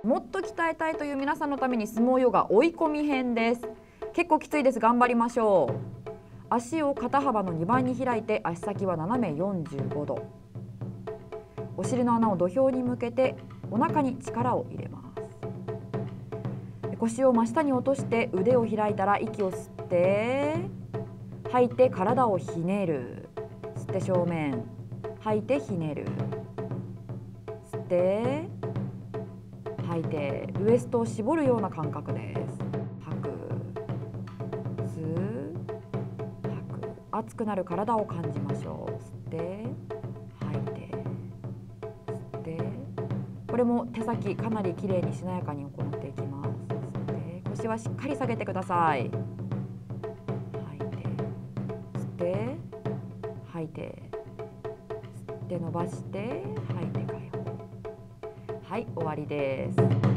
もっと鍛えたいという皆さんのために相撲ヨガ追い込み編です。結構きついです。頑張りましょう。足を肩幅の2倍に開いて、足先は斜め45度。お尻の穴を土俵に向けてお腹に力を入れます。腰を真下に落として腕を開いたら息を吸って吐いて体をひねる。吸って正面、吐いてひねる。吸って吐いてウエストを絞るような感覚です。吐く、吸う、吐く。熱くなる体を感じましょう。吸って吐いて吸って、これも手先かなりきれいにしなやかに行っていきます。腰はしっかり下げてください。吐いて吸って吐いて吸って伸ばして吐いて解放。はい、終わりです。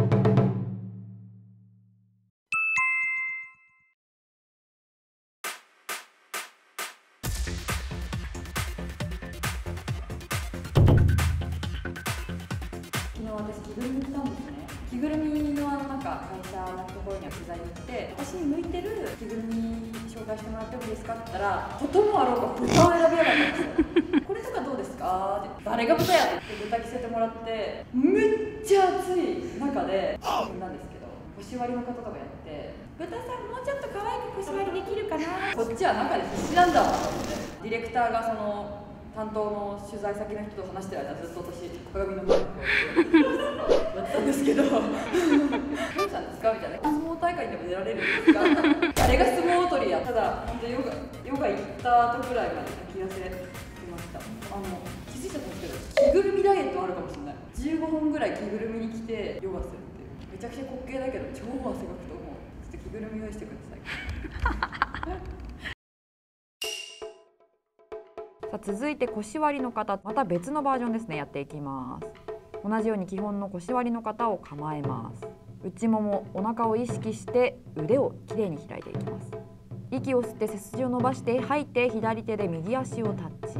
昨日私着ぐるみ着たんですね。着ぐるみのなんか会社のところには取材に行って、私に向いてる着ぐるみ紹介してもらってもいいですかって言ったら、こともあろうか豚を選びやがったんですよ。これとかどうですかって、誰が豚やって豚着せてもらって、めっちゃ暑い中でなんですけど、腰割りの方とかやって、豚さんもうちょっと可愛く腰割りできるかな。こっちは中で必死なんだわと思って、ディレクターがその担当の取材先の人と話してる間、ずっと私鏡の前にこうやってたんですけど「どうしたんですか?」みたいな「相撲大会にでも出られるんですか?」誰が相撲取りや。ただ本当ヨガ行った後ぐらいまで炊き痩せてました。気づいちゃったんですけど、着ぐるみダイエットあるかもしれない。15本ぐらい着ぐるみに着てヨガするっていう。めちゃくちゃ滑稽だけど超汗かくと思う。ちょっと着ぐるみ用意してください。さあ、続いて腰割りの方、また別のバージョンですね、やっていきます。同じように基本の腰割りの方を構えます。内もも、お腹を意識して腕をきれいに開いていきます。息を吸って背筋を伸ばして吐いて左手で右足をタッチ。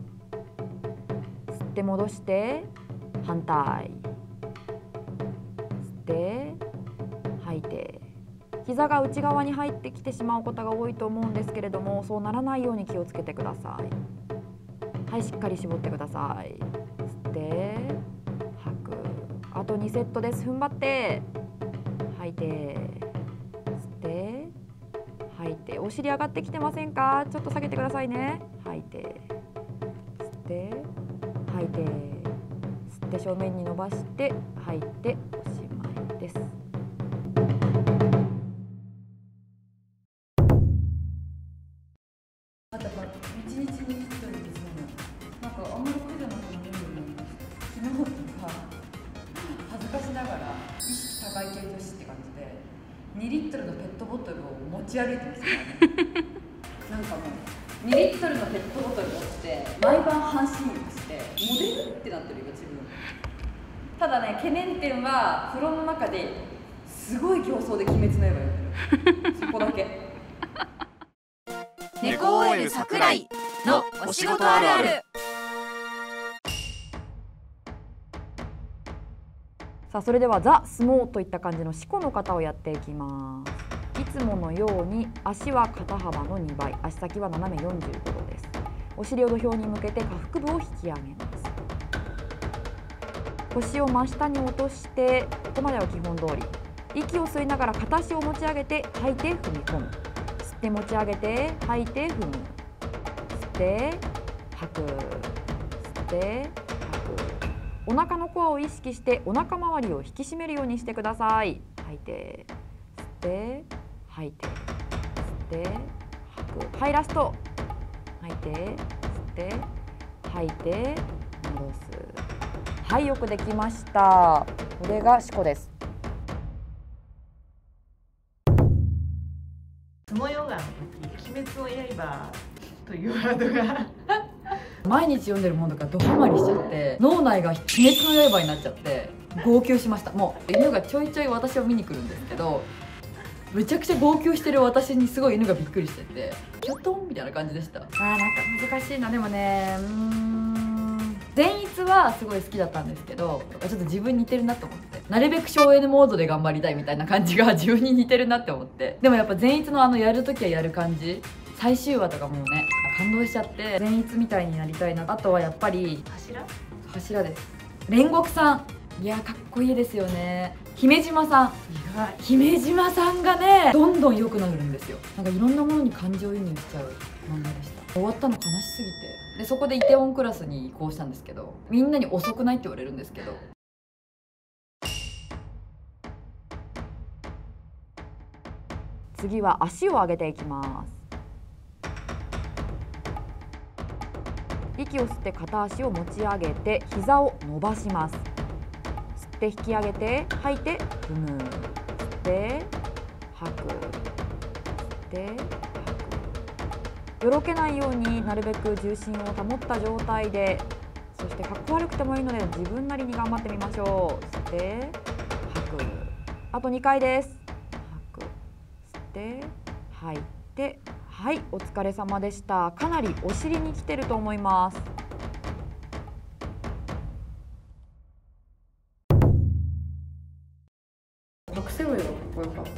吸って戻して反対。吸って吐いて。膝が内側に入ってきてしまうことが多いと思うんですけれども、そうならないように気をつけてください。はい、しっかり絞ってください。吸って吐く。あと2セットです。踏ん張って吐いて吸って吐いて。お尻上がってきてませんか？ちょっと下げてくださいね。吐いて吸って吐いて吸って正面に伸ばして吐いておしまいです。あと一日に一人ですね。なんかあんまり苦じゃなくなるようになりました。昨日とか恥ずかしながら意識高い系女子って感じで2リットルのペットボトルを持ち歩いてましたね。なんかもう2リットルのペットボトル持って毎晩半身浴してモデルってなってるよ自分。ただね、懸念点は風呂の中ですごい競争で鬼滅の刃やってる。そこだけ。 猫 OL 桜井のお仕事あるある。 さあ、それではザ・相撲といった感じの四股の方をやっていきます。いつものように足は肩幅の2倍、足先は斜め45度です。お尻を土俵に向けて下腹部を引き上げます。腰を真下に落として、ここまでは基本通り。息を吸いながら片足を持ち上げて吐いて踏み込む。吸って持ち上げて吐いて踏む。吸って吐く。吸って吐く。お腹のコアを意識してお腹周りを引き締めるようにしてください。吐いて吸って吐いて吸って吐く。はい、ラスト。吐いて吸って吐いて戻す。はい、よくできました。これが四股です。 相撲ヨガの時、鬼滅の刃というワードが毎日読んでるものがドハマりしちゃって、脳内が鬼滅の刃になっちゃって号泣しました。もう犬がちょいちょい私を見に来るんですけど、めちゃくちゃ号泣してる私にすごい犬がびっくりしてて、キョトンみたいな感じでした。なんか難しいな。でもね、 前逸はすごい好きだったんですけど、ちょっと自分に似てるなと思って、なるべく省エネモードで頑張りたいみたいな感じが自分に似てるなって思って。でもやっぱ前逸のやるときはやる感じ、最終話とかもうね感動しちゃって、前逸みたいになりたいな。あとはやっぱり柱です。煉獄さん、いやかっこいいですよね。姫島さん、姫島さんがねどんどん良くなるんですよ。なんかいろんなものに感情移入しちゃう漫画でした。終わったの悲しすぎて、でそこでイテウォンクラスに移行したんですけど、みんなに遅くないって言われるんですけど、次は足を上げていきます。息を吸って片足を持ち上げて膝を伸ばします。吸って引き上げて吐いて踏む。吸って吐く。吸って吐く。よろけないようになるべく重心を保った状態で、そしてかっこ悪くてもいいので自分なりに頑張ってみましょう。吸って吐く。あと2回です。吐く。吸って吐いて、はい、お疲れ様でした。かなりお尻に来てると思います。パクセロイがかっこよかったな。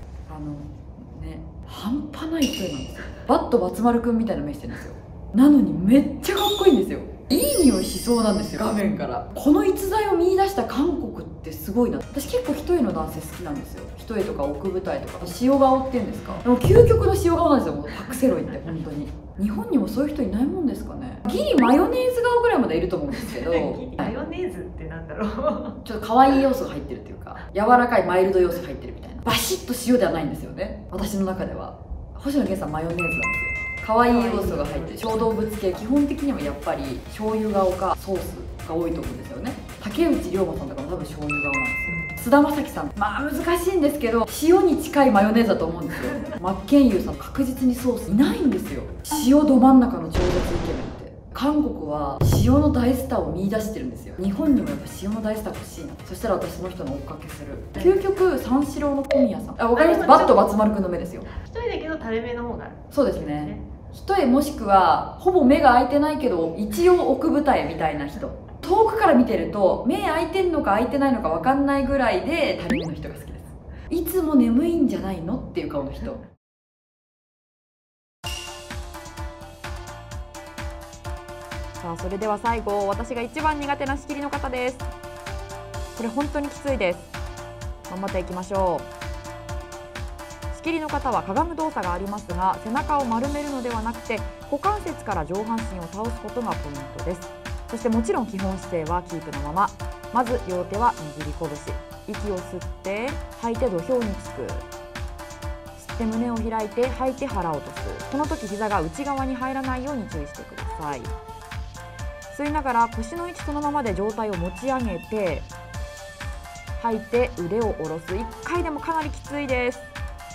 半端ない声なんですよ。バットバツ丸くんみたいな目してるんですよ。なのにめっちゃかっこいいんですよ。いい匂いしそうなんですよ、画面から。この逸材を見出した韓国ってすごいな。私結構一重の男性好きなんですよ。一重とか奥舞台とか塩顔っていうんですか。でも究極の塩顔なんですよ、もうパクセロイって本当に。日本にもそういう人いないもんですかね。ギリマヨネーズ顔ぐらいまでいると思うんですけどマヨネーズってなんだろう。 ちょっと可愛い要素が入ってるっていうか、柔らかいマイルド要素入ってるみたいな。バシッと塩ではないんですよね、私の中では。星野源さんマヨネーズなんですよ。可愛い要素が入ってる小動物系。基本的にはやっぱり醤油顔かソースが多いと思うんですよね。竹内涼真さんとかも多分醤油顔なんですよ。菅田将暉さん、まあ難しいんですけど塩に近いマヨネーズだと思うんですよ。真剣佑さん確実にソースいないんですよ。塩ど真ん中の超絶イケメンって。韓国は塩の大スターを見出してるんですよ。日本にもやっぱ塩の大スター欲しいな。そしたら私その人の追っかけする。究極三四郎の小宮さん、わかります。バットバツ丸くんの目ですよ。 一人だけど垂れ目の方がある。 そうですね。一重もしくはほぼ目が開いてないけど一応奥舞台みたいな人。遠くから見てると目開いてんのか開いてないのか分かんないぐらいで垂れ目の人が好きです。いつも眠いんじゃないのっていう顔の人。さあそれでは最後、私が一番苦手な仕切りの方です。これ本当にきついです。頑張っていきましょう。仕切りの方はかがむ動作がありますが、背中を丸めるのではなくて股関節から上半身を倒すことがポイントです。そしてもちろん基本姿勢はキープのまま。まず両手は握り拳。息を吸って吐いて土俵につく。吸って胸を開いて吐いて腹を落とす。この時膝が内側に入らないように注意してください。吸いながら腰の位置そのままで上体を持ち上げて吐いて腕を下ろす。1回でもかなりきついです。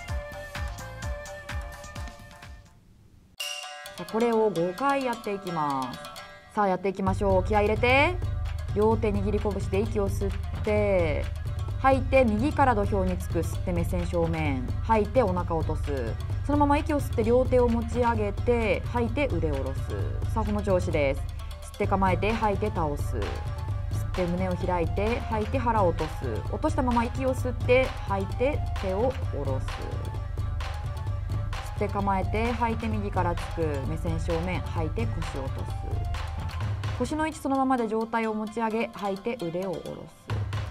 これを5回やっていきます。さあやっていきましょう。気合い入れて両手握り拳で息を吸って吐いて右から土俵につく。吸って目線正面。吐いてお腹を落とす。そのまま息を吸って両手を持ち上げて吐いて腕を下ろす。さあこの調子です。吸って構えて吐いて倒す。吸って胸を開いて吐いて腹を落とす。落としたまま息を吸って吐いて手を下ろす。吸って構えて吐いて右からつく。目線正面。吐いて腰を落とす。腰の位置そのままで上体を持ち上げ吐いて腕を下ろす。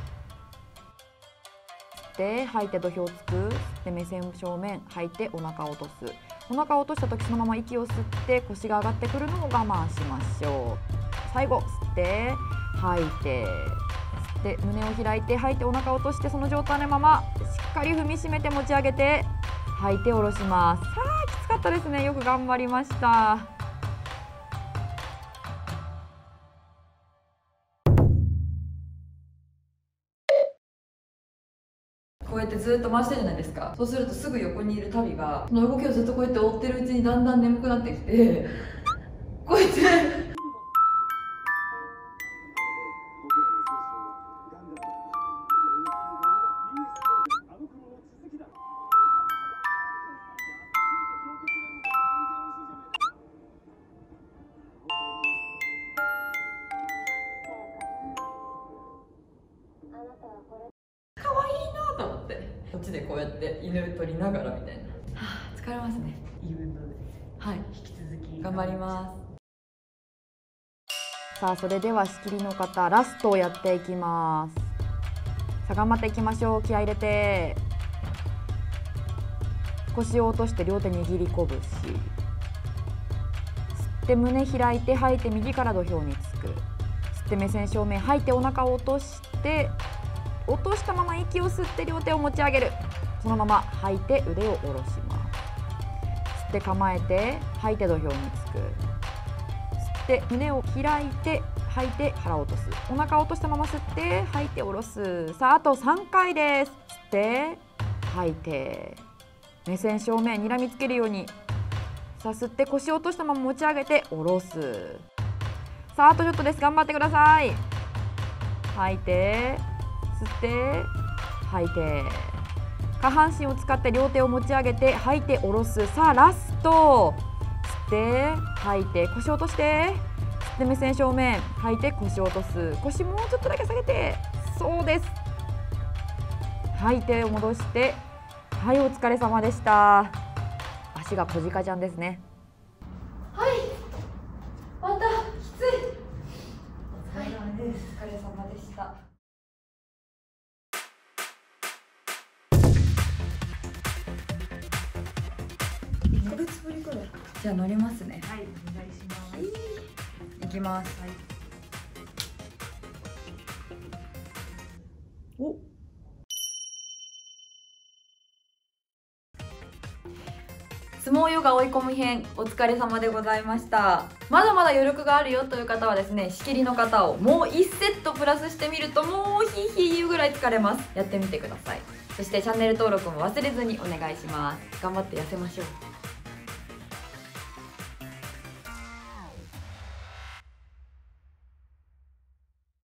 吸って吐いて土俵つく。吸って目線正面。吐いてお腹を落とす。お腹を落とした時そのまま息を吸って腰が上がってくるのを我慢しましょう。最後吸って吐いて吸って胸を開いて吐いてお腹を落として、その状態のまましっかり踏みしめて持ち上げて吐いて下ろします。さあきつかったですね。よく頑張りました。こうやってずっと回してるじゃないですか。そうするとすぐ横にいるタビがその動きをずっとこうやって追ってるうちにだんだん眠くなってきてこうやってでこうやって犬取りながらみたいな。疲れますね。 いい運動です。 はい、 引き続き頑張ります。さあ、それでは仕切りの方ラストをやっていきます。さあ、頑張っていきましょう。気合い入れて、腰を落として両手握り拳、吸って胸開いて、吐いて右から土俵につく。吸って目線正面、吐いてお腹を落として、落としたまま息を吸って両手を持ち上げる。そのまま吐いて腕を下ろします。吸って構えて、吐いて土俵につく。吸って胸を開いて、吐いて腹を落とす。お腹を落としたまま吸って吐いて下ろす。さあ、あと3回です。吸って吐いて、目線正面、睨みつけるように。さあ、吸って腰を落としたまま持ち上げて下ろす。さあ、あとちょっとです。頑張ってください。吐いて、吸って吐いて、下半身を使って両手を持ち上げて吐いて下ろす。さあ、ラスト。吸って吐いて腰を落として、吸って目線正面、吐いて腰を落とす。腰もうちょっとだけ下げて、そうです。吐いて戻して、はい、お疲れ様でした。足が小鹿ちゃんですね。はい、またきつい。お疲れ様です。お疲れ様でした。1ヶ月ぶりぐらい。じゃあ乗りますね。 はい、お願いします。 いきます。はい。お。相撲ヨガ追い込み編、お疲れ様でございました。まだまだ余力があるよという方はですね、仕切りの方をもう1セットプラスしてみると、もうヒーヒー言うぐらい疲れます。やってみてください。そしてチャンネル登録も忘れずにお願いします。頑張って痩せましょう。